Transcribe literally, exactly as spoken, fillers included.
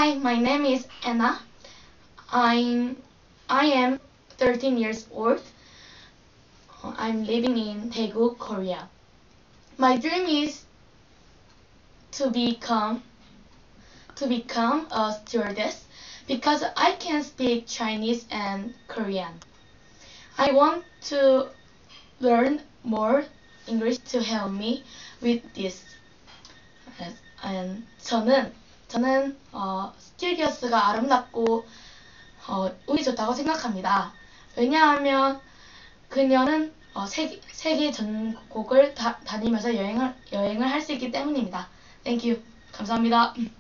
Hi, my name is Anna. I'm I am thirteen years old. I'm living in Daegu, Korea. My dream is to become to become a stewardess because I can speak Chinese and Korean. I want to learn more English to help me with this. And 저는 저는 어, 스튜디오스가 아름답고 어, 운이 좋다고 생각합니다. 왜냐하면 그녀는 어, 세계, 세계 전국을 다, 다니면서 여행을 여행을 할 수 있기 때문입니다. Thank you. 감사합니다.